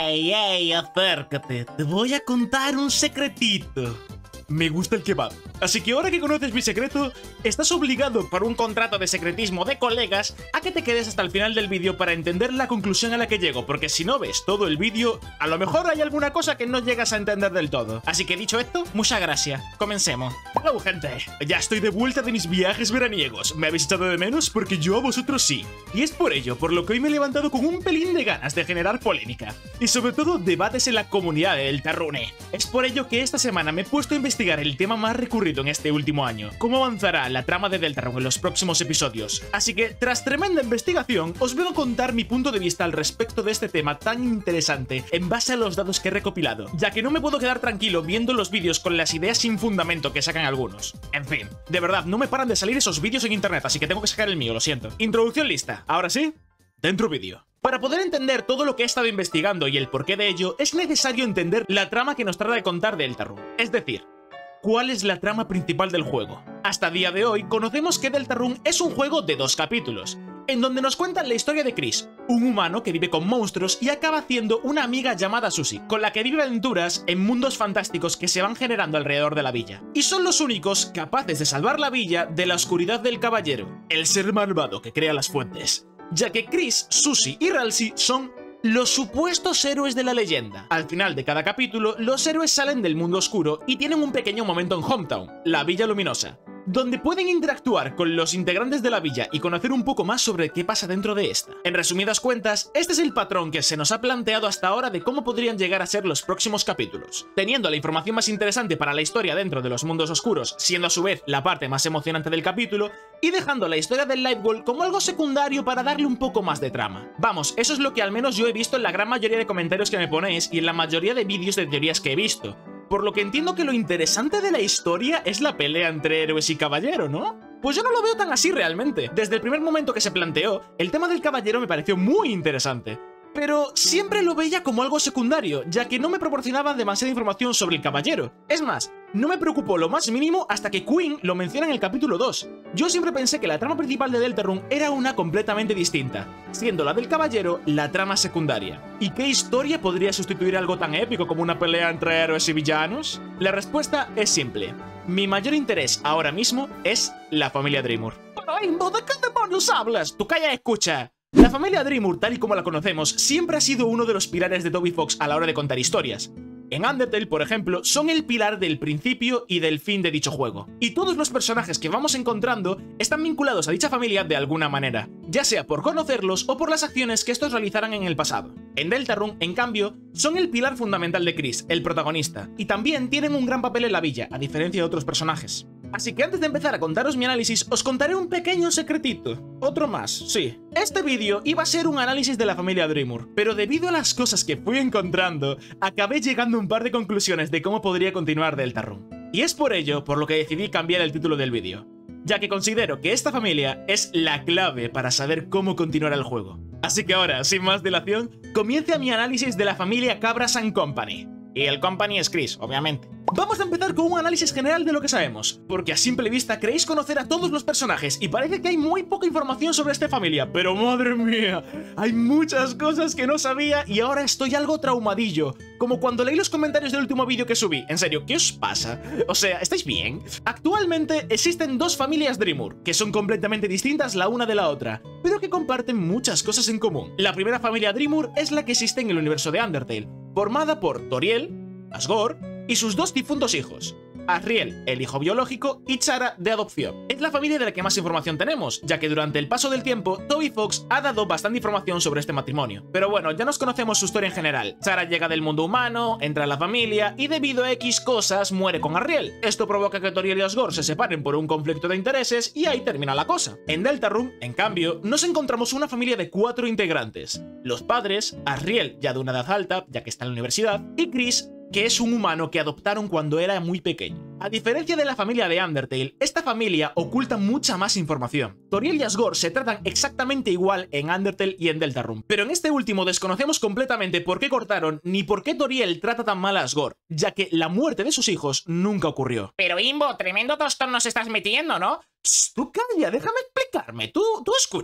Ey, ey, acércate, te voy a contar un secretito. Me gusta el kebab. Así que ahora que conoces mi secreto, estás obligado por un contrato de secretismo de colegas a que te quedes hasta el final del vídeo para entender la conclusión a la que llego, porque si no ves todo el vídeo, a lo mejor hay alguna cosa que no llegas a entender del todo. Así que dicho esto, muchas gracias. Comencemos. Hello, gente. Ya estoy de vuelta de mis viajes veraniegos. ¿Me habéis echado de menos? Porque yo a vosotros sí. Y es por ello por lo que hoy me he levantado con un pelín de ganas de generar polémica. Y sobre todo debates en la comunidad de Deltarune. Es por ello que esta semana me he puesto a investigar el tema más recurrido en este último año, cómo avanzará la trama de Deltarune en los próximos episodios. Así que, tras tremenda investigación, os vengo a contar mi punto de vista al respecto de este tema tan interesante en base a los datos que he recopilado, ya que no me puedo quedar tranquilo viendo los vídeos con las ideas sin fundamento que sacan algunos. En fin, de verdad, no me paran de salir esos vídeos en internet, así que tengo que sacar el mío, lo siento. Introducción lista, ahora sí, dentro vídeo. Para poder entender todo lo que he estado investigando y el porqué de ello, es necesario entender la trama que nos trata de contar Deltarune, es decir, ¿cuál es la trama principal del juego? Hasta día de hoy conocemos que Deltarune es un juego de 2 capítulos, en donde nos cuentan la historia de Chris, un humano que vive con monstruos y acaba haciendo una amiga llamada Susie, con la que vive aventuras en mundos fantásticos que se van generando alrededor de la villa. Y son los únicos capaces de salvar la villa de la oscuridad del caballero, el ser malvado que crea las fuentes, ya que Chris, Susie y Ralsei son los supuestos héroes de la leyenda. Al final de cada capítulo, los héroes salen del mundo oscuro y tienen un pequeño momento en Hometown, la Villa Luminosa, donde pueden interactuar con los integrantes de la villa y conocer un poco más sobre qué pasa dentro de esta. En resumidas cuentas, este es el patrón que se nos ha planteado hasta ahora de cómo podrían llegar a ser los próximos capítulos, teniendo la información más interesante para la historia dentro de los mundos oscuros, siendo a su vez la parte más emocionante del capítulo, y dejando la historia del Lightwall como algo secundario para darle un poco más de trama. Vamos, eso es lo que al menos yo he visto en la gran mayoría de comentarios que me ponéis y en la mayoría de vídeos de teorías que he visto. Por lo que entiendo que lo interesante de la historia es la pelea entre héroes y caballero, ¿no? Pues yo no lo veo tan así realmente. Desde el primer momento que se planteó, el tema del caballero me pareció muy interesante, pero siempre lo veía como algo secundario, ya que no me proporcionaba demasiada información sobre el caballero. Es más, no me preocupó lo más mínimo hasta que Queen lo menciona en el capítulo 2. Yo siempre pensé que la trama principal de Deltarune era una completamente distinta, siendo la del caballero la trama secundaria. ¿Y qué historia podría sustituir algo tan épico como una pelea entre héroes y villanos? La respuesta es simple. Mi mayor interés ahora mismo es la familia Dreemurr. Pero, ¿de qué demonios hablas? Tú calla y escucha. La familia Dreemurr, tal y como la conocemos, siempre ha sido uno de los pilares de Toby Fox a la hora de contar historias. En Undertale, por ejemplo, son el pilar del principio y del fin de dicho juego. Y todos los personajes que vamos encontrando están vinculados a dicha familia de alguna manera, ya sea por conocerlos o por las acciones que estos realizaran en el pasado. En Deltarune, en cambio, son el pilar fundamental de Chris, el protagonista, y también tienen un gran papel en la villa, a diferencia de otros personajes. Así que antes de empezar a contaros mi análisis, os contaré un pequeño secretito. Otro más, sí. Este vídeo iba a ser un análisis de la familia Dreemurr, pero debido a las cosas que fui encontrando, acabé llegando a un par de conclusiones de cómo podría continuar Deltarune. Y es por ello por lo que decidí cambiar el título del vídeo, ya que considero que esta familia es la clave para saber cómo continuar el juego. Así que ahora, sin más dilación, comienza mi análisis de la familia Cabras and Company. Y el Company es Chris, obviamente. Vamos a empezar con un análisis general de lo que sabemos, porque a simple vista creéis conocer a todos los personajes y parece que hay muy poca información sobre esta familia, pero madre mía, hay muchas cosas que no sabía y ahora estoy algo traumadillo, como cuando leí los comentarios del último vídeo que subí. En serio, ¿qué os pasa? O sea, ¿estáis bien? Actualmente existen 2 familias Dreemurr, que son completamente distintas la una de la otra, pero que comparten muchas cosas en común. La primera familia Dreemurr es la que existe en el universo de Undertale, formada por Toriel, Asgore y sus 2 difuntos hijos, Asriel, el hijo biológico, y Chara, de adopción. Es la familia de la que más información tenemos, ya que durante el paso del tiempo, Toby Fox ha dado bastante información sobre este matrimonio. Pero bueno, ya nos conocemos su historia en general. Chara llega del mundo humano, entra a la familia, y debido a X cosas, muere con Asriel. Esto provoca que Toriel y Asgore se separen por un conflicto de intereses, y ahí termina la cosa. En Deltarune, en cambio, nos encontramos una familia de 4 integrantes. Los padres, Asriel, ya de una edad alta, ya que está en la universidad, y Chris, que es un humano que adoptaron cuando era muy pequeño. A diferencia de la familia de Undertale, esta familia oculta mucha más información. Toriel y Asgore se tratan exactamente igual en Undertale y en Deltarune, pero en este último desconocemos completamente por qué cortaron ni por qué Toriel trata tan mal a Asgore, ya que la muerte de sus hijos nunca ocurrió. Pero Imbo, tremendo tostón nos estás metiendo, ¿no? Tú calla, déjame explicarme, tú escucha.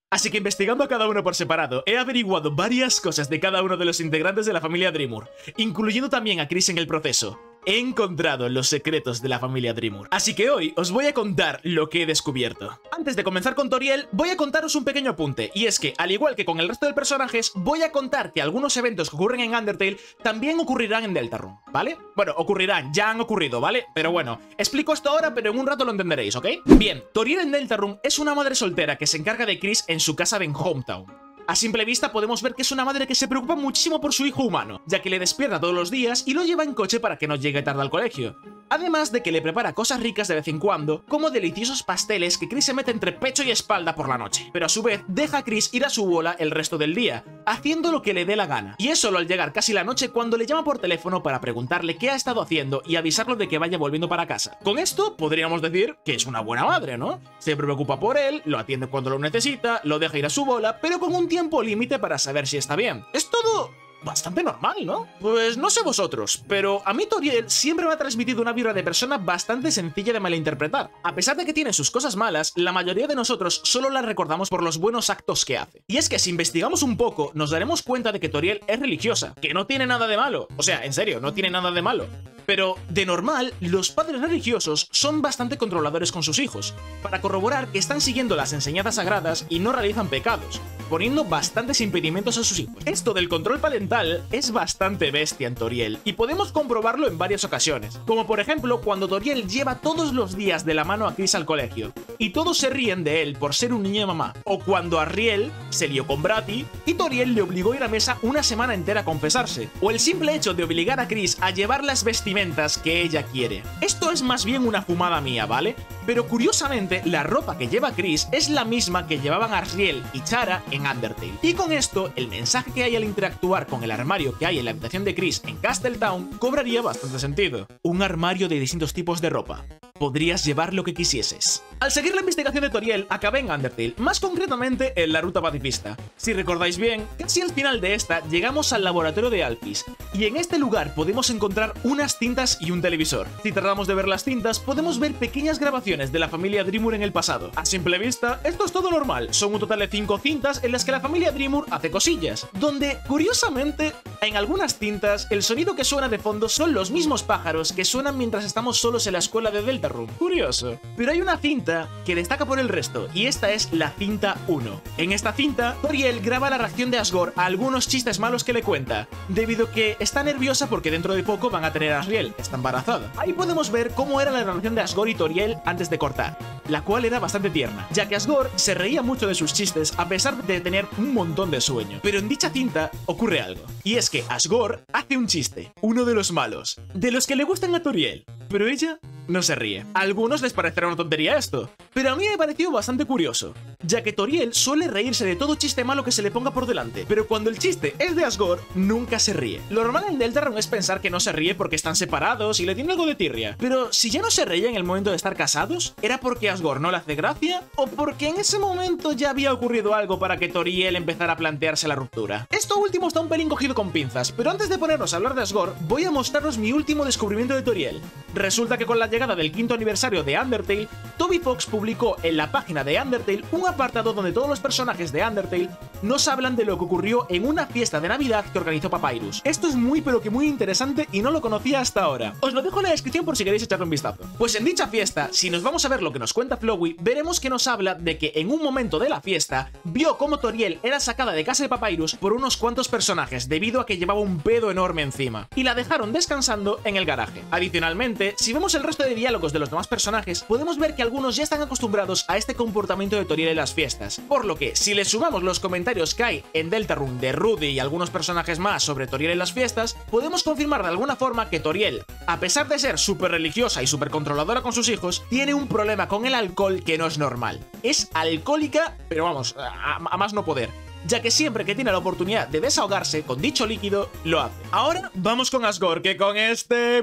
Así que investigando a cada uno por separado, he averiguado varias cosas de cada uno de los integrantes de la familia Dreamur, incluyendo también a Chris en el proceso. He encontrado los secretos de la familia Dreamur. Así que hoy os voy a contar lo que he descubierto. Antes de comenzar con Toriel, voy a contaros un pequeño apunte, y es que, al igual que con el resto de personajes, voy a contar que algunos eventos que ocurren en Undertale también ocurrirán en Deltarune, ¿vale? Bueno, ocurrirán, ya han ocurrido, ¿vale? Pero bueno, explico esto ahora, pero en un rato lo entenderéis, ¿ok? Bien, Toriel en Deltarune es una madre soltera que se encarga de Chris en su casa de Hometown. A simple vista podemos ver que es una madre que se preocupa muchísimo por su hijo humano, ya que le despierta todos los días y lo lleva en coche para que no llegue tarde al colegio. Además de que le prepara cosas ricas de vez en cuando, como deliciosos pasteles que Chris se mete entre pecho y espalda por la noche. Pero a su vez deja a Chris ir a su bola el resto del día, haciendo lo que le dé la gana. Y es solo al llegar casi la noche cuando le llama por teléfono para preguntarle qué ha estado haciendo y avisarlo de que vaya volviendo para casa. Con esto podríamos decir que es una buena madre, ¿no? Se preocupa por él, lo atiende cuando lo necesita, lo deja ir a su bola, pero con un tiempo límite para saber si está bien. Es todo bastante normal, ¿no? Pues no sé vosotros, pero a mí Toriel siempre me ha transmitido una vibra de persona bastante sencilla de malinterpretar. A pesar de que tiene sus cosas malas, la mayoría de nosotros solo la recordamos por los buenos actos que hace. Y es que si investigamos un poco, nos daremos cuenta de que Toriel es religiosa, que no tiene nada de malo. O sea, en serio, no tiene nada de malo. Pero, de normal, los padres religiosos son bastante controladores con sus hijos, para corroborar que están siguiendo las enseñanzas sagradas y no realizan pecados, poniendo bastantes impedimentos a sus hijos. Esto del control parental es bastante bestia en Toriel, y podemos comprobarlo en varias ocasiones, como por ejemplo cuando Toriel lleva todos los días de la mano a Chris al colegio, y todos se ríen de él por ser un niño de mamá, o cuando Ariel se lió con Bratty y Toriel le obligó a ir a mesa una semana entera a confesarse, o el simple hecho de obligar a Chris a llevar las vestimentas que ella quiere. Esto es más bien una fumada mía, ¿vale? Pero curiosamente, la ropa que lleva Chris es la misma que llevaban Asriel y Chara en Undertale. Y con esto, el mensaje que hay al interactuar con el armario que hay en la habitación de Chris en Castletown cobraría bastante sentido. Un armario de distintos tipos de ropa. Podrías llevar lo que quisieses. Al seguir la investigación de Toriel, acabé en Undertale, más concretamente en la ruta pacifista. Si recordáis bien, casi al final de esta llegamos al laboratorio de Alphys, y en este lugar podemos encontrar unas cintas y un televisor. Si tratamos de ver las cintas, podemos ver pequeñas grabaciones de la familia Dreamur en el pasado. A simple vista, esto es todo normal, son un total de 5 cintas en las que la familia Dreamur hace cosillas, donde, curiosamente, en algunas cintas, el sonido que suena de fondo son los mismos pájaros que suenan mientras estamos solos en la escuela de Deltarune. Curioso. Pero hay una cinta que destaca por el resto, y esta es la cinta 1. En esta cinta, Toriel graba la reacción de Asgore a algunos chistes malos que le cuenta, debido a que está nerviosa porque dentro de poco van a tener a Asriel, está embarazada. Ahí podemos ver cómo era la relación de Asgore y Toriel antes de cortar, la cual era bastante tierna, ya que Asgore se reía mucho de sus chistes a pesar de tener un montón de sueño. Pero en dicha cinta ocurre algo, y es que Asgore hace un chiste, uno de los malos, de los que le gustan a Toriel, pero ella no se ríe. A algunos les parecerá una tontería esto, pero a mí me pareció bastante curioso, ya que Toriel suele reírse de todo chiste malo que se le ponga por delante, pero cuando el chiste es de Asgore, nunca se ríe. Lo normal en Deltarune es pensar que no se ríe porque están separados y le tiene algo de tirria, pero si ya no se reía en el momento de estar casados, ¿era porque Asgore no le hace gracia? ¿O porque en ese momento ya había ocurrido algo para que Toriel empezara a plantearse la ruptura? Esto último está un pelín cogido con pinzas, pero antes de ponernos a hablar de Asgore, voy a mostraros mi último descubrimiento de Toriel. Resulta que con la llegada del 5º aniversario de Undertale, Toby Fox publicó en la página de Undertale un apartado donde todos los personajes de Undertale nos hablan de lo que ocurrió en una fiesta de Navidad que organizó Papyrus. Esto es muy pero que muy interesante y no lo conocía hasta ahora. Os lo dejo en la descripción por si queréis echarle un vistazo. Pues en dicha fiesta, si nos vamos a ver lo que nos cuenta Flowey, veremos que nos habla de que en un momento de la fiesta vio cómo Toriel era sacada de casa de Papyrus por unos cuantos personajes debido a que llevaba un pedo enorme encima, y la dejaron descansando en el garaje. Adicionalmente, si vemos el resto de diálogos de los demás personajes, podemos ver que algunos ya están acostumbrados a este comportamiento de Toriel en las fiestas, por lo que si le sumamos los comentarios que hay en Deltarune de Rudy y algunos personajes más sobre Toriel en las fiestas, podemos confirmar de alguna forma que Toriel, a pesar de ser súper religiosa y súper controladora con sus hijos, tiene un problema con el alcohol que no es normal. Es alcohólica, pero vamos, a más no poder, ya que siempre que tiene la oportunidad de desahogarse con dicho líquido, lo hace. Ahora vamos con Asgore, que con este...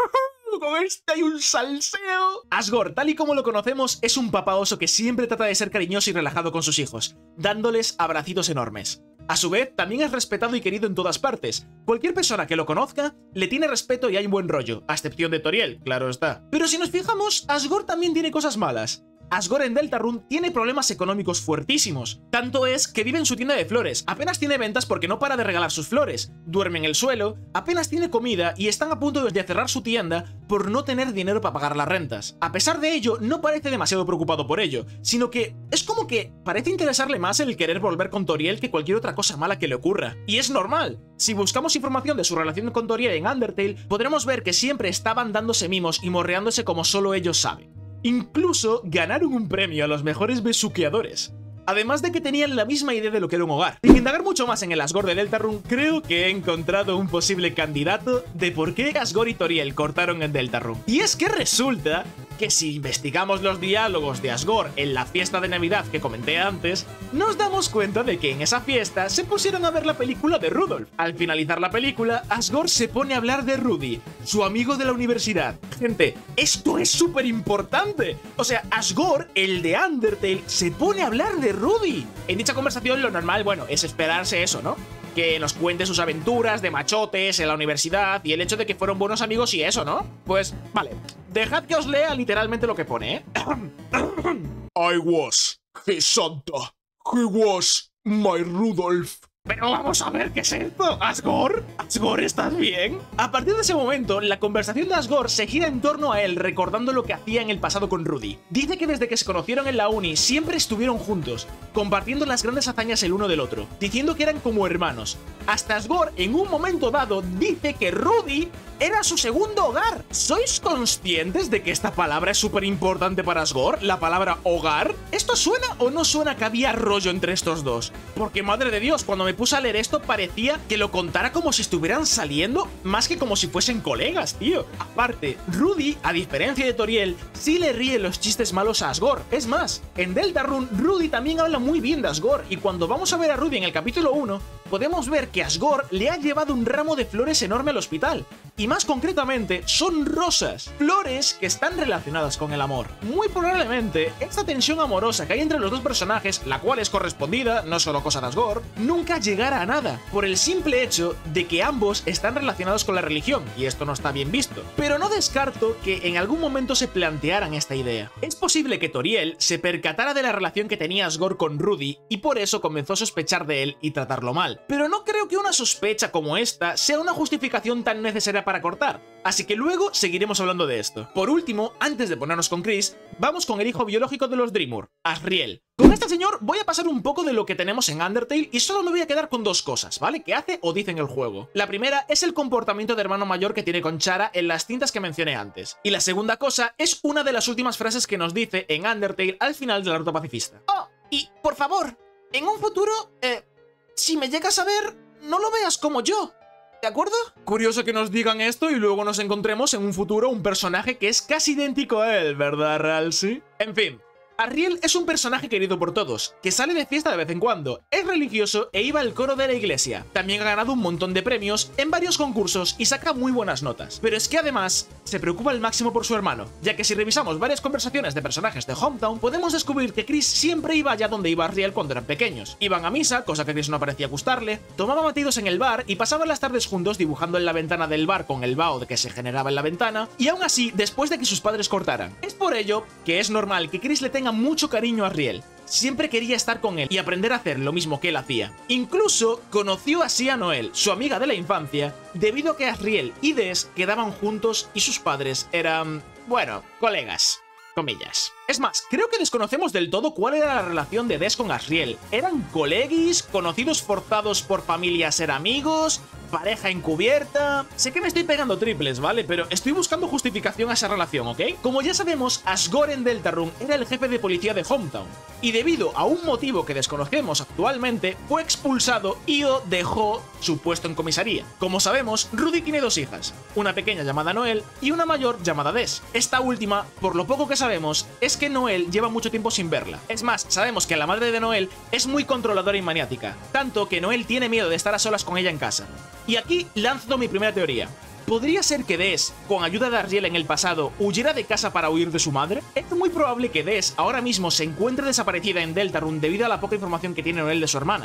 con este hay un salseo. Asgore, tal y como lo conocemos, es un papá oso que siempre trata de ser cariñoso y relajado con sus hijos, dándoles abracitos enormes. A su vez, también es respetado y querido en todas partes. Cualquier persona que lo conozca le tiene respeto y hay buen rollo, a excepción de Toriel, claro está. Pero si nos fijamos, Asgore también tiene cosas malas. Asgore en Deltarune tiene problemas económicos fuertísimos. Tanto es que vive en su tienda de flores, apenas tiene ventas porque no para de regalar sus flores, duerme en el suelo, apenas tiene comida y están a punto de cerrar su tienda por no tener dinero para pagar las rentas. A pesar de ello, no parece demasiado preocupado por ello, sino que es como que parece interesarle más el querer volver con Toriel que cualquier otra cosa mala que le ocurra. Y es normal. Si buscamos información de su relación con Toriel en Undertale, podremos ver que siempre estaban dándose mimos y morreándose como solo ellos saben. Incluso ganaron un premio a los mejores besuqueadores. Además de que tenían la misma idea de lo que era un hogar. Sin indagar mucho más en el Asgore de Deltarune, creo que he encontrado un posible candidato de por qué Asgore y Toriel cortaron en Deltarune. Y es que resulta que si investigamos los diálogos de Asgore en la fiesta de Navidad que comenté antes, nos damos cuenta de que en esa fiesta se pusieron a ver la película de Rudolph. Al finalizar la película, Asgore se pone a hablar de Rudy, su amigo de la universidad. Gente, esto es súper importante. O sea, Asgore, el de Undertale, se pone a hablar de Rudy. En dicha conversación lo normal, bueno, es esperarse eso, ¿no? Que nos cuente sus aventuras de machotes en la universidad y el hecho de que fueron buenos amigos y eso, ¿no? Pues, vale, dejad que os lea literalmente lo que pone, ¿eh? I was his Santa. He was my Rudolph. Pero vamos a ver, ¿qué es esto? ¿Asgore? ¿Asgore, estás bien? A partir de ese momento, la conversación de Asgore se gira en torno a él recordando lo que hacía en el pasado con Rudy. Dice que desde que se conocieron en la uni siempre estuvieron juntos, compartiendo las grandes hazañas el uno del otro, diciendo que eran como hermanos. Hasta Asgore, en un momento dado, dice que Rudy era su segundo hogar. ¿Sois conscientes de que esta palabra es súper importante para Asgore? ¿La palabra hogar? ¿Esto suena o no suena que había rollo entre estos dos? Porque, madre de Dios, cuando me puse a leer esto parecía que lo contara como si estuvieran saliendo más que como si fuesen colegas, tío. Aparte, Rudy, a diferencia de Toriel, sí le ríe los chistes malos a Asgore. Es más, en Deltarune, Rudy también habla muy bien de Asgore, y cuando vamos a ver a Rudy en el capítulo 1, podemos ver que Asgore le ha llevado un ramo de flores enorme al hospital. Y más concretamente, son rosas, flores que están relacionadas con el amor. Muy probablemente, esta tensión amorosa que hay entre los dos personajes, la cual es correspondida, no solo cosa de Asgore, nunca llegará a nada, por el simple hecho de que ambos están relacionados con la religión, y esto no está bien visto. Pero no descarto que en algún momento se plantearan esta idea. Es posible que Toriel se percatara de la relación que tenía Asgore con Rudy, y por eso comenzó a sospechar de él y tratarlo mal. Pero no creo que una sospecha como esta sea una justificación tan necesaria para cortar, así que luego seguiremos hablando de esto. Por último, antes de ponernos con Chris, vamos con el hijo biológico de los Dreamur, Asriel. Con este señor voy a pasar un poco de lo que tenemos en Undertale y solo me voy a quedar con dos cosas, ¿vale? Que hace o dice en el juego. La primera es el comportamiento de hermano mayor que tiene con Chara en las cintas que mencioné antes. Y la segunda cosa es una de las últimas frases que nos dice en Undertale al final de Naruto Pacifista. Oh, y por favor, en un futuro, si me llegas a ver, no lo veas como yo. ¿De acuerdo? Curioso que nos digan esto y luego nos encontremos en un futuro un personaje que es casi idéntico a él, ¿verdad, Ralsei? En fin, Asriel es un personaje querido por todos, que sale de fiesta de vez en cuando, es religioso e iba al coro de la iglesia. También ha ganado un montón de premios en varios concursos y saca muy buenas notas. Pero es que además, se preocupa al máximo por su hermano, ya que si revisamos varias conversaciones de personajes de Hometown, podemos descubrir que Chris siempre iba allá donde iba Asriel cuando eran pequeños. Iban a misa, cosa que a Chris no parecía gustarle, tomaban batidos en el bar y pasaban las tardes juntos dibujando en la ventana del bar con el vaho que se generaba en la ventana, y aún así, después de que sus padres cortaran. Es por ello que es normal que Chris le tenga mucho cariño a Asriel. Siempre quería estar con él y aprender a hacer lo mismo que él hacía. Incluso conoció así a Noelle, su amiga de la infancia, debido a que Asriel y Des quedaban juntos y sus padres eran, bueno, colegas. Comillas. Es más, creo que desconocemos del todo cuál era la relación de Des con Asriel. ¿Eran coleguis? ¿Conocidos forzados por familia a ser amigos? ¿Pareja encubierta? Sé que me estoy pegando triples, ¿vale? Pero estoy buscando justificación a esa relación, ¿ok? Como ya sabemos, Asgore en Deltarune era el jefe de policía de Hometown, y debido a un motivo que desconocemos actualmente, fue expulsado y o dejó su puesto en comisaría. Como sabemos, Rudy tiene dos hijas, una pequeña llamada Noelle y una mayor llamada Des. Esta última, por lo poco que sabemos, es que Noelle lleva mucho tiempo sin verla. Es más, sabemos que la madre de Noelle es muy controladora y maniática, tanto que Noelle tiene miedo de estar a solas con ella en casa. Y aquí lanzo mi primera teoría. ¿Podría ser que Des, con ayuda de Asriel en el pasado, huyera de casa para huir de su madre? Es muy probable que Des ahora mismo se encuentre desaparecida en Deltarune debido a la poca información que tiene Noelle de su hermana.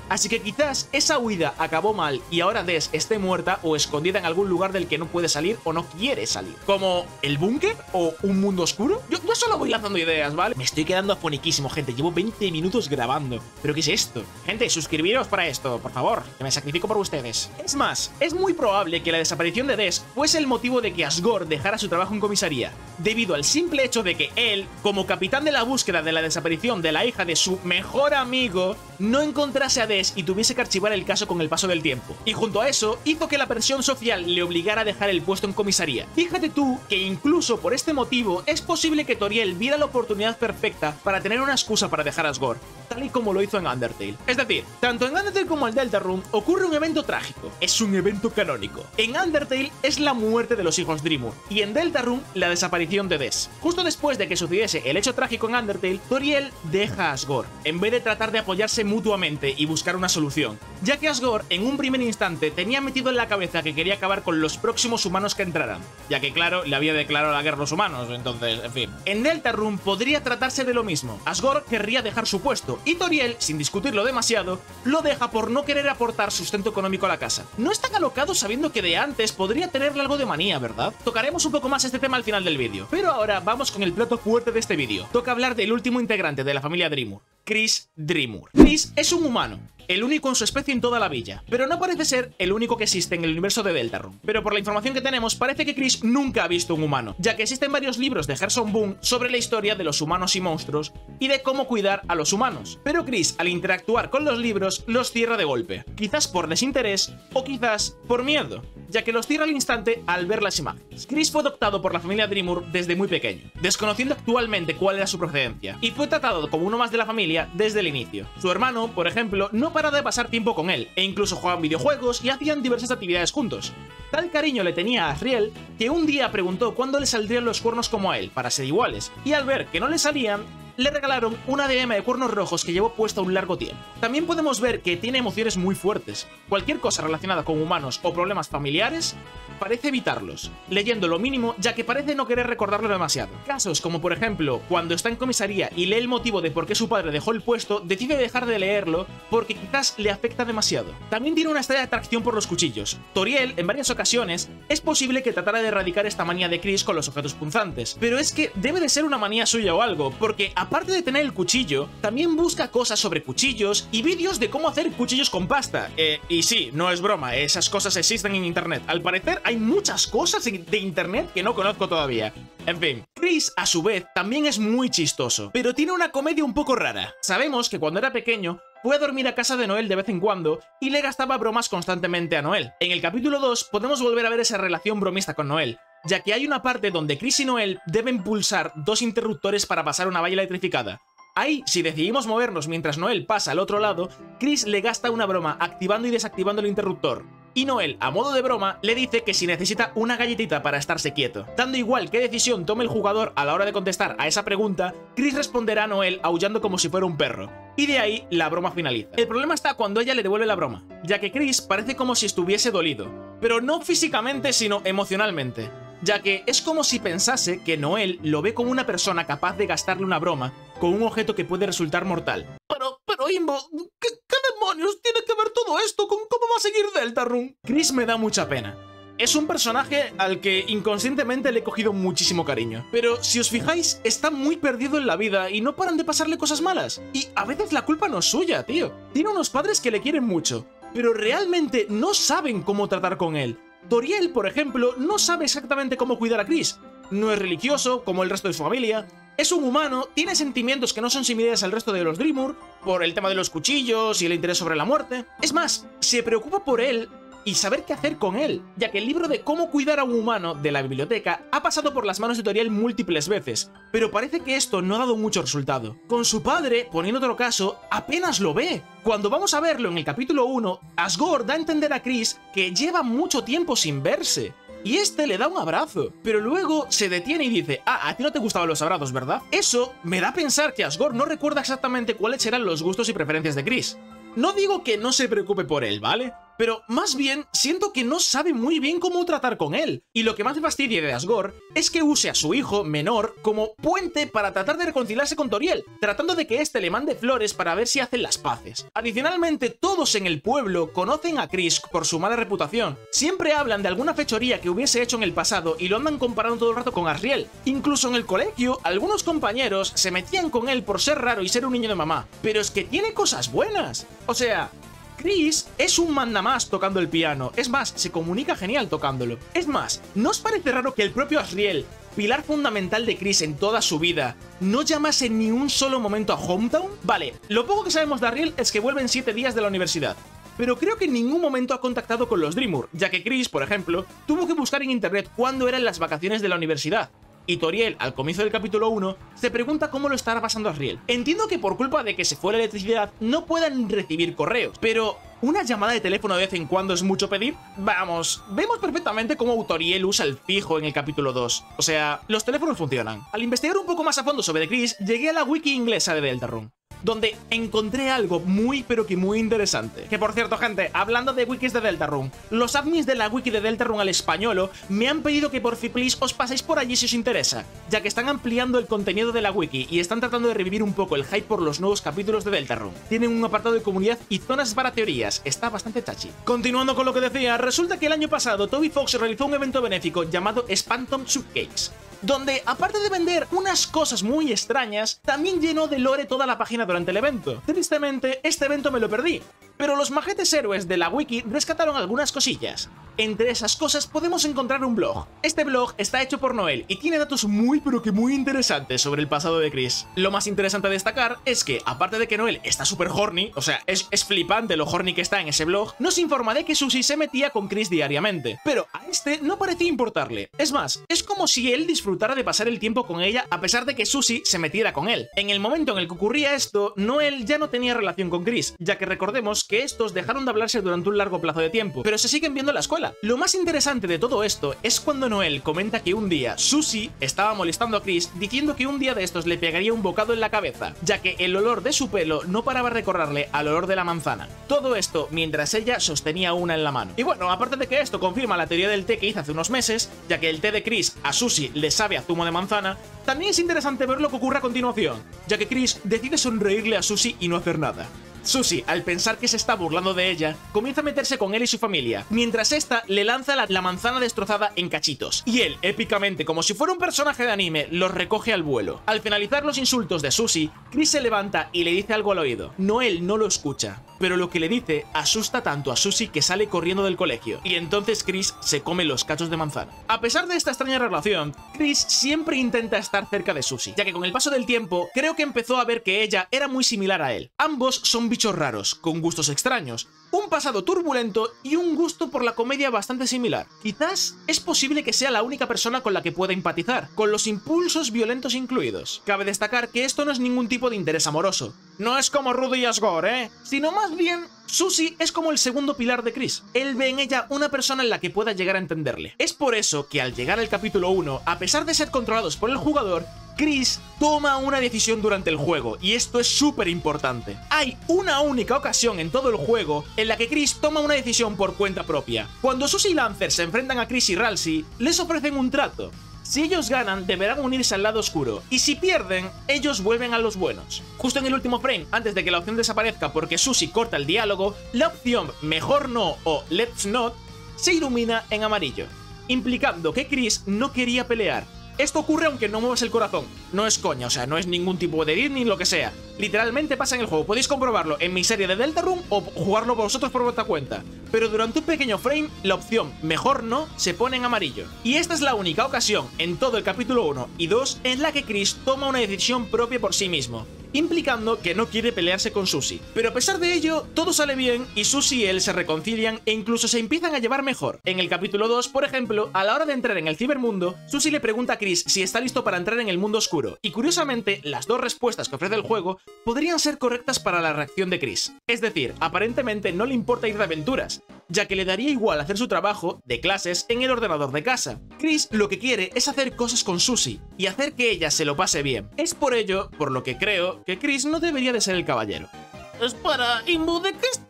Así que quizás esa huida acabó mal y ahora Des esté muerta o escondida en algún lugar del que no puede salir o no quiere salir. ¿Como el búnker o un mundo oscuro? Yo solo voy lanzando ideas, ¿vale? Me estoy quedando afoniquísimo, gente. Llevo 20 minutos grabando. ¿Pero qué es esto? Gente, suscribiros para esto, por favor, que me sacrifico por ustedes. Es más, es muy probable que la desaparición de Des fuese el motivo de que Asgore dejara su trabajo en comisaría, debido al simple hecho de que él, como capitán de la búsqueda de la desaparición de la hija de su mejor amigo, no encontrase a Des y tuviese que archivar el caso con el paso del tiempo. Y junto a eso, hizo que la presión social le obligara a dejar el puesto en comisaría. Fíjate tú que incluso por este motivo es posible que Toriel viera la oportunidad perfecta para tener una excusa para dejar a Asgore, tal y como lo hizo en Undertale. Es decir, tanto en Undertale como en Deltarune ocurre un evento trágico. Es un evento canónico. En Undertale es la muerte de los hijos Dremur y en Deltarune la desaparición de Des. Justo después de que sucediese el hecho trágico en Undertale, Toriel deja a Asgore, en vez de tratar de apoyarse mutuamente y buscar una solución, ya que Asgore en un primer instante tenía metido en la cabeza que quería acabar con los próximos humanos que entraran, ya que claro, le había declarado la guerra a los humanos, entonces, en fin. En Deltarune podría tratarse de lo mismo. Asgore querría dejar su puesto y Toriel, sin discutirlo demasiado, lo deja por no querer aportar sustento económico a la casa. No está alocado sabiendo que de antes podría tenerle algo de manía, ¿verdad? Tocaremos un poco más este tema al final del vídeo, pero ahora vamos con el plato fuerte de este vídeo. Toca hablar del último integrante de la familia Dremur, Chris Dremur. Chris es un humano, el único en su especie en toda la villa, pero no parece ser el único que existe en el universo de Deltarune. Pero por la información que tenemos, parece que Chris nunca ha visto un humano, ya que existen varios libros de Gerson Boone sobre la historia de los humanos y monstruos y de cómo cuidar a los humanos. Pero Chris, al interactuar con los libros, los cierra de golpe, quizás por desinterés o quizás por miedo, ya que los cierra al instante al ver las imágenes. Chris fue adoptado por la familia Dremur desde muy pequeño, desconociendo actualmente cuál era su procedencia, y fue tratado como uno más de la familia desde el inicio. Su hermano, por ejemplo, no para de pasar tiempo con él, e incluso jugaban videojuegos y hacían diversas actividades juntos. Tal cariño le tenía a Asriel que un día preguntó cuándo le saldrían los cuernos como a él, para ser iguales, y al ver que no le salían, le regalaron una diadema de cuernos rojos que llevó puesta un largo tiempo. También podemos ver que tiene emociones muy fuertes. Cualquier cosa relacionada con humanos o problemas familiares, parece evitarlos, leyendo lo mínimo ya que parece no querer recordarlo demasiado. Casos como por ejemplo, cuando está en comisaría y lee el motivo de por qué su padre dejó el puesto, decide dejar de leerlo porque quizás le afecta demasiado. También tiene una extraña atracción por los cuchillos. Toriel, en varias ocasiones, es posible que tratara de erradicar esta manía de Chris con los objetos punzantes, pero es que debe de ser una manía suya o algo, porque aparte de tener el cuchillo, también busca cosas sobre cuchillos y vídeos de cómo hacer cuchillos con pasta. Y sí, no es broma, esas cosas existen en internet. Al parecer hay muchas cosas de internet que no conozco todavía. En fin, Chris, a su vez, también es muy chistoso, pero tiene una comedia un poco rara. Sabemos que cuando era pequeño, fue a dormir a casa de Noel de vez en cuando y le gastaba bromas constantemente a Noel. En el capítulo 2 podemos volver a ver esa relación bromista con Noel, ya que hay una parte donde Chris y Noel deben pulsar dos interruptores para pasar una valla electrificada. Ahí, si decidimos movernos mientras Noel pasa al otro lado, Chris le gasta una broma activando y desactivando el interruptor. Y Noel, a modo de broma, le dice que si necesita una galletita para estarse quieto. Dando igual qué decisión tome el jugador a la hora de contestar a esa pregunta, Chris responderá a Noel aullando como si fuera un perro. Y de ahí la broma finaliza. El problema está cuando ella le devuelve la broma, ya que Chris parece como si estuviese dolido, pero no físicamente sino emocionalmente, ya que es como si pensase que Noel lo ve como una persona capaz de gastarle una broma con un objeto que puede resultar mortal. Pero Imbo, ¿qué demonios tiene que ver todo esto con cómo va a seguir Deltarune? Chris me da mucha pena. Es un personaje al que inconscientemente le he cogido muchísimo cariño. Pero si os fijáis, está muy perdido en la vida y no paran de pasarle cosas malas. Y a veces la culpa no es suya, tío. Tiene unos padres que le quieren mucho, pero realmente no saben cómo tratar con él. Toriel, por ejemplo, no sabe exactamente cómo cuidar a Chris. No es religioso, como el resto de su familia. Es un humano, tiene sentimientos que no son similares al resto de los Dremur, por el tema de los cuchillos y el interés sobre la muerte. Es más, se preocupa por él y saber qué hacer con él, ya que el libro de cómo cuidar a un humano de la biblioteca ha pasado por las manos de Toriel múltiples veces, pero parece que esto no ha dado mucho resultado. Con su padre, poniendo otro caso, apenas lo ve. Cuando vamos a verlo en el capítulo 1, Asgore da a entender a Chris que lleva mucho tiempo sin verse, y este le da un abrazo, pero luego se detiene y dice: ah, a ti no te gustaban los abrazos, ¿verdad? Eso me da a pensar que Asgore no recuerda exactamente cuáles eran los gustos y preferencias de Chris. No digo que no se preocupe por él, ¿vale? pero más bien siento que no sabe muy bien cómo tratar con él. Y lo que más me fastidia de Asgore es que use a su hijo menor como puente para tratar de reconciliarse con Toriel, tratando de que éste le mande flores para ver si hacen las paces. Adicionalmente, todos en el pueblo conocen a Chris por su mala reputación. Siempre hablan de alguna fechoría que hubiese hecho en el pasado y lo andan comparando todo el rato con Asriel. Incluso en el colegio, algunos compañeros se metían con él por ser raro y ser un niño de mamá. Pero es que tiene cosas buenas. O sea, Chris es un mandamás tocando el piano. Es más, se comunica genial tocándolo. Es más, ¿no os parece raro que el propio Asriel, pilar fundamental de Chris en toda su vida, no llamase en ni un solo momento a Hometown? Vale, lo poco que sabemos de Asriel es que vuelve en 7 días de la universidad, pero creo que en ningún momento ha contactado con los Dreamur, ya que Chris, por ejemplo, tuvo que buscar en internet cuándo eran las vacaciones de la universidad. Y Toriel, al comienzo del capítulo 1, se pregunta cómo lo estará pasando Asriel. Entiendo que por culpa de que se fue la electricidad no puedan recibir correos, pero ¿una llamada de teléfono de vez en cuando es mucho pedir? Vamos, vemos perfectamente cómo Toriel usa el fijo en el capítulo 2. O sea, los teléfonos funcionan. Al investigar un poco más a fondo sobre Chris, llegué a la wiki inglesa de Deltarune, donde encontré algo muy pero que muy interesante. Que por cierto, gente, hablando de wikis de Deltarune, los admins de la wiki de Deltarune al españolo me han pedido que por fin please os paséis por allí si os interesa, ya que están ampliando el contenido de la wiki y están tratando de revivir un poco el hype por los nuevos capítulos de Deltarune. Tienen un apartado de comunidad y zonas para teorías, está bastante chachi. Continuando con lo que decía, resulta que el año pasado Toby Fox realizó un evento benéfico llamado Sphantom Cupcakes, donde, aparte de vender unas cosas muy extrañas, también llenó de lore toda la página durante el evento. Tristemente, este evento me lo perdí, pero los majetes héroes de la wiki rescataron algunas cosillas. Entre esas cosas podemos encontrar un blog. Este blog está hecho por Noel y tiene datos muy pero que muy interesantes sobre el pasado de Chris. Lo más interesante a destacar es que, aparte de que Noel está súper horny, o sea, es flipante lo horny que está en ese blog, nos informa de que Susie se metía con Chris diariamente, pero a este no parecía importarle. Es más, es como si él disfrutara de pasar el tiempo con ella a pesar de que Susie se metiera con él. En el momento en el que ocurría esto, Noel ya no tenía relación con Chris, ya que recordemos que estos dejaron de hablarse durante un largo plazo de tiempo, pero se siguen viendo en la escuela. Lo más interesante de todo esto es cuando Noel comenta que un día Susie estaba molestando a Chris diciendo que un día de estos le pegaría un bocado en la cabeza, ya que el olor de su pelo no paraba de recordarle al olor de la manzana. Todo esto mientras ella sostenía una en la mano. Y bueno, aparte de que esto confirma la teoría del té que hice hace unos meses, ya que el té de Chris a Susie le sabe a zumo de manzana, también es interesante ver lo que ocurre a continuación, ya que Chris decide sonreírle a Susie y no hacer nada. Susie, al pensar que se está burlando de ella, comienza a meterse con él y su familia, mientras esta le lanza la manzana destrozada en cachitos, y él, épicamente, como si fuera un personaje de anime, los recoge al vuelo. Al finalizar los insultos de Susie, Chris se levanta y le dice algo al oído. Noel no lo escucha, pero lo que le dice asusta tanto a Susie que sale corriendo del colegio, y entonces Chris se come los cachos de manzana. A pesar de esta extraña relación, Chris siempre intenta estar cerca de Susie, ya que con el paso del tiempo, creo que empezó a ver que ella era muy similar a él. Ambos son bichos raros, con gustos extraños, un pasado turbulento y un gusto por la comedia bastante similar. Quizás es posible que sea la única persona con la que pueda empatizar, con los impulsos violentos incluidos. Cabe destacar que esto no es ningún tipo de interés amoroso. No es como Rudy y Asgore, sino más bien Susie es como el segundo pilar de Chris. Él ve en ella una persona en la que pueda llegar a entenderle. Es por eso que al llegar al capítulo 1, a pesar de ser controlados por el jugador, Chris toma una decisión durante el juego, y esto es súper importante. Hay una única ocasión en todo el juego en la que Chris toma una decisión por cuenta propia. Cuando Susie y Lancer se enfrentan a Chris y Ralsei, les ofrecen un trato. Si ellos ganan, deberán unirse al lado oscuro, y si pierden, ellos vuelven a los buenos. Justo en el último frame, antes de que la opción desaparezca porque Susie corta el diálogo, la opción mejor no o let's not se ilumina en amarillo, implicando que Chris no quería pelear. Esto ocurre aunque no muevas el corazón. No es coña, o sea, no es ningún tipo de edit ni lo que sea. Literalmente pasa en el juego. Podéis comprobarlo en mi serie de Deltarune o jugarlo vosotros por vuestra cuenta. Pero durante un pequeño frame, la opción mejor no se pone en amarillo. Y esta es la única ocasión en todo el capítulo 1 y 2 en la que Chris toma una decisión propia por sí mismo, implicando que no quiere pelearse con Susie. Pero a pesar de ello, todo sale bien y Susie y él se reconcilian e incluso se empiezan a llevar mejor. En el capítulo 2, por ejemplo, a la hora de entrar en el cibermundo, Susie le pregunta a Chris si está listo para entrar en el mundo oscuro, y curiosamente, las dos respuestas que ofrece el juego podrían ser correctas para la reacción de Chris. Es decir, aparentemente no le importa ir de aventuras, ya que le daría igual hacer su trabajo de clases en el ordenador de casa. Chris lo que quiere es hacer cosas con Susie y hacer que ella se lo pase bien. Es por ello por lo que creo que Chris no debería de ser el caballero. Espera, Imbu, ¿de qué estás hablando?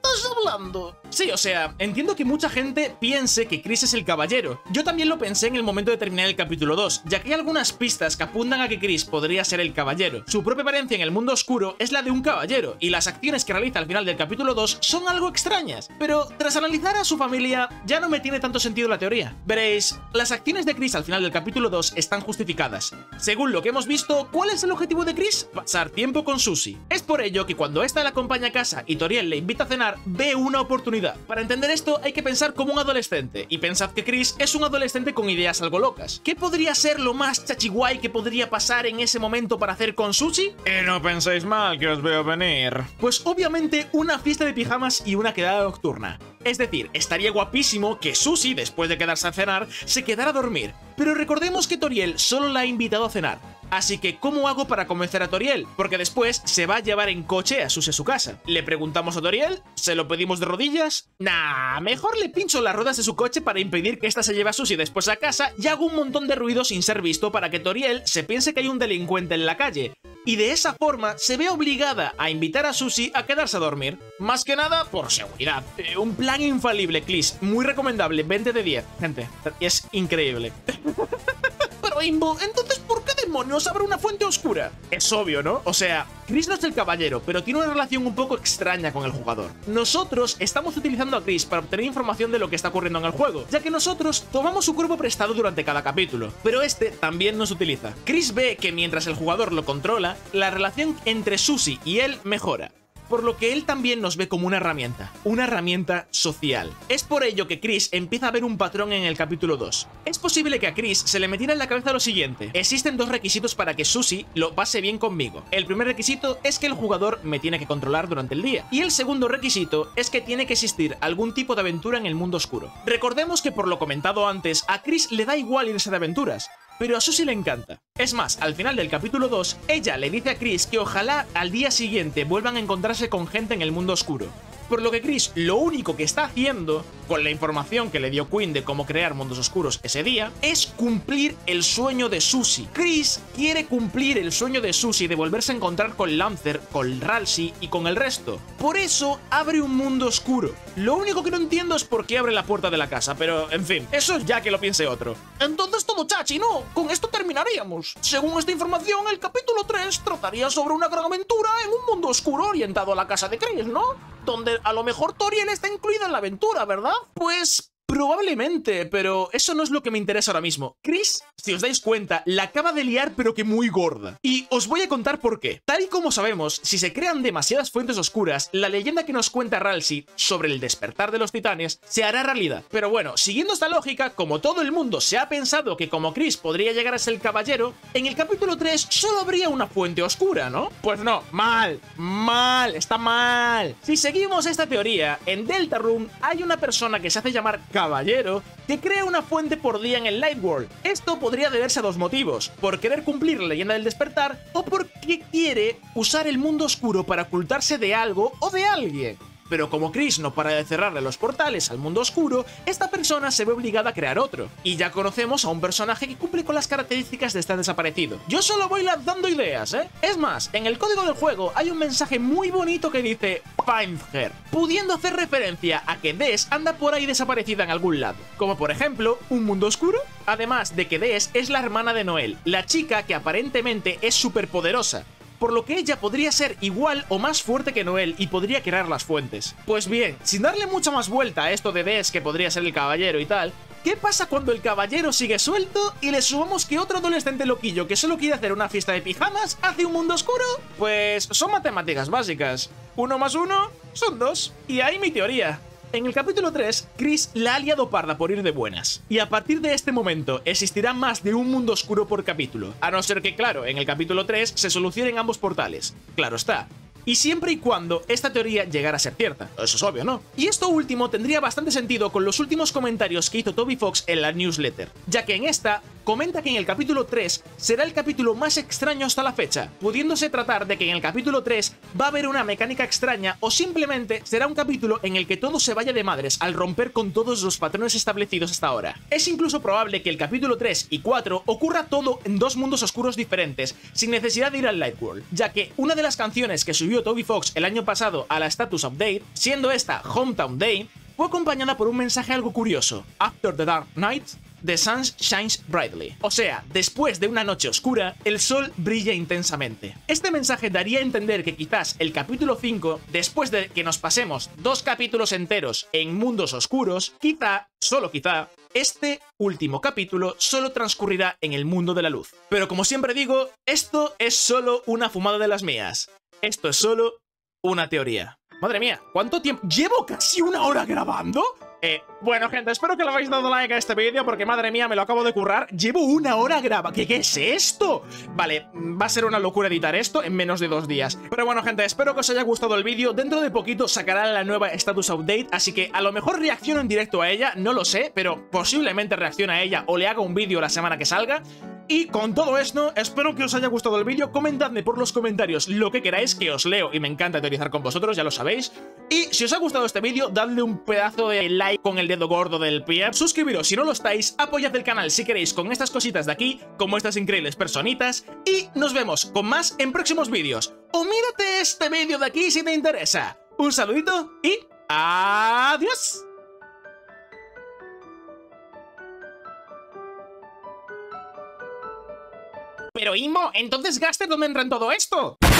hablando? Sí, o sea, entiendo que mucha gente piense que Chris es el caballero. Yo también lo pensé en el momento de terminar el capítulo 2, ya que hay algunas pistas que apuntan a que Chris podría ser el caballero. Su propia apariencia en el mundo oscuro es la de un caballero, y las acciones que realiza al final del capítulo 2 son algo extrañas. Pero tras analizar a su familia, ya no me tiene tanto sentido la teoría. Veréis, las acciones de Chris al final del capítulo 2 están justificadas. Según lo que hemos visto, ¿cuál es el objetivo de Chris? Pasar tiempo con Susie. Es por ello que cuando esta la acompaña a casa y Toriel le invita a cenar, ve una oportunidad. Para entender esto hay que pensar como un adolescente, y pensad que Chris es un adolescente con ideas algo locas. ¿Qué podría ser lo más chachiguay que podría pasar en ese momento para hacer con Susie? No penséis mal que os veo venir. Pues obviamente una fiesta de pijamas y una quedada nocturna. Es decir, estaría guapísimo que Susie, después de quedarse a cenar, se quedara a dormir. Pero recordemos que Toriel solo la ha invitado a cenar. Así que, ¿cómo hago para convencer a Toriel? Porque después se va a llevar en coche a Susie a su casa. ¿Le preguntamos a Toriel? ¿Se lo pedimos de rodillas? Nah, mejor le pincho las ruedas de su coche para impedir que ésta se lleve a Susie después a casa y hago un montón de ruido sin ser visto para que Toriel se piense que hay un delincuente en la calle. Y de esa forma se ve obligada a invitar a Susie a quedarse a dormir. Más que nada por seguridad. Un plan infalible, Chris. Muy recomendable, 20 de 10. Gente, es increíble. Pero Imbo, entonces ¿por qué demonios abre una fuente oscura? Es obvio, ¿no? O sea, Chris no es el caballero, pero tiene una relación un poco extraña con el jugador. Nosotros estamos utilizando a Chris para obtener información de lo que está ocurriendo en el juego, ya que nosotros tomamos su cuerpo prestado durante cada capítulo, pero este también nos utiliza. Chris ve que mientras el jugador lo controla, la relación entre Susie y él mejora, por lo que él también nos ve como una herramienta social. Es por ello que Chris empieza a ver un patrón en el capítulo 2. Es posible que a Chris se le metiera en la cabeza lo siguiente: existen dos requisitos para que Susie lo pase bien conmigo. El primer requisito es que el jugador me tiene que controlar durante el día, y el segundo requisito es que tiene que existir algún tipo de aventura en el mundo oscuro. Recordemos que, por lo comentado antes, a Chris le da igual irse de aventuras, pero a Susie le encanta. Es más, al final del capítulo 2, ella le dice a Chris que ojalá al día siguiente vuelvan a encontrarse con gente en el mundo oscuro. Por lo que Chris lo único que está haciendo, con la información que le dio Quinn de cómo crear mundos oscuros ese día, es cumplir el sueño de Susie. Chris quiere cumplir el sueño de Susie de volverse a encontrar con Lancer, con Ralsei y con el resto. Por eso abre un mundo oscuro. Lo único que no entiendo es por qué abre la puerta de la casa, pero en fin, eso ya que lo piense otro. Entonces todo chachi, ¿no? Con esto terminaríamos. Según esta información, el capítulo 3 trataría sobre una gran aventura en un mundo oscuro orientado a la casa de Chris, ¿no? Donde a lo mejor Toriel está incluida en la aventura, ¿verdad? Pues probablemente, pero eso no es lo que me interesa ahora mismo. Chris, si os dais cuenta, la acaba de liar pero que muy gorda. Y os voy a contar por qué. Tal y como sabemos, si se crean demasiadas fuentes oscuras, la leyenda que nos cuenta Ralsei sobre el despertar de los titanes se hará realidad. Pero bueno, siguiendo esta lógica, como todo el mundo se ha pensado que como Chris podría llegar a ser el caballero, en el capítulo 3 solo habría una fuente oscura, ¿no? Pues no, mal, está mal. Si seguimos esta teoría, en Deltarune hay una persona que se hace llamar caballero que crea una fuente por día en el Light World. Esto podría deberse a dos motivos: por querer cumplir la leyenda del despertar o porque quiere usar el mundo oscuro para ocultarse de algo o de alguien. Pero como Chris no para de cerrarle los portales al mundo oscuro, esta persona se ve obligada a crear otro. Y ya conocemos a un personaje que cumple con las características de este desaparecido. Yo solo voy lanzando ideas, ¿eh? Es más, en el código del juego hay un mensaje muy bonito que dice Find her, pudiendo hacer referencia a que Des anda por ahí desaparecida en algún lado. Como por ejemplo, un mundo oscuro. Además de que Des es la hermana de Noel, la chica que aparentemente es superpoderosa, por lo que ella podría ser igual o más fuerte que Noel y podría crear las fuentes. Pues bien, sin darle mucha más vuelta a esto de Des que podría ser el caballero y tal, ¿qué pasa cuando el caballero sigue suelto y le sumamos que otro adolescente loquillo que solo quiere hacer una fiesta de pijamas hace un mundo oscuro? Pues son matemáticas básicas. 1 más 1 son 2. Y ahí mi teoría. En el capítulo 3, Chris la ha liado parda por ir de buenas, y a partir de este momento existirá más de un mundo oscuro por capítulo, a no ser que, claro, en el capítulo 3 se solucionen ambos portales. Claro está. Y siempre y cuando esta teoría llegara a ser cierta. Eso es obvio, ¿no? Y esto último tendría bastante sentido con los últimos comentarios que hizo Toby Fox en la newsletter, ya que en esta comenta que en el capítulo 3 será el capítulo más extraño hasta la fecha, pudiéndose tratar de que en el capítulo 3 va a haber una mecánica extraña o simplemente será un capítulo en el que todo se vaya de madres al romper con todos los patrones establecidos hasta ahora. Es incluso probable que el capítulo 3 y 4 ocurra todo en dos mundos oscuros diferentes, sin necesidad de ir al Lightworld, ya que una de las canciones que subió Toby Fox el año pasado a la Status Update, siendo esta Hometown Day, fue acompañada por un mensaje algo curioso: After the Dark Night, the sun shines brightly. O sea, después de una noche oscura, el sol brilla intensamente. Este mensaje daría a entender que quizás el capítulo 5, después de que nos pasemos 2 capítulos enteros en mundos oscuros, quizá, solo quizá, este último capítulo solo transcurrirá en el mundo de la luz. Pero como siempre digo, esto es solo una fumada de las mías. Esto es solo una teoría. Madre mía, ¿cuánto tiempo? ¿Llevo casi una hora grabando? Bueno, gente, espero que le habéis dado like a este vídeo porque, madre mía, me lo acabo de currar. Llevo una hora grabando. ¿Qué es esto? Vale, va a ser una locura editar esto en menos de 2 días. Pero bueno, gente, espero que os haya gustado el vídeo. Dentro de poquito sacará la nueva Status Update, así que a lo mejor reacciono en directo a ella, no lo sé, pero posiblemente reaccione a ella o le haga un vídeo la semana que salga. Y con todo esto, espero que os haya gustado el vídeo. Comentadme por los comentarios lo que queráis, que os leo y me encanta teorizar con vosotros, ya lo sabéis. Y si os ha gustado este vídeo, dadle un pedazo de like con el dedo gordo del pie. Suscribiros si no lo estáis, apoyad el canal si queréis con estas cositas de aquí, como estas increíbles personitas. Y nos vemos con más en próximos vídeos. O mírate este vídeo de aquí si te interesa. Un saludito y ¡adiós! Pero Imbo, entonces Gaster, ¿dónde entra en todo esto?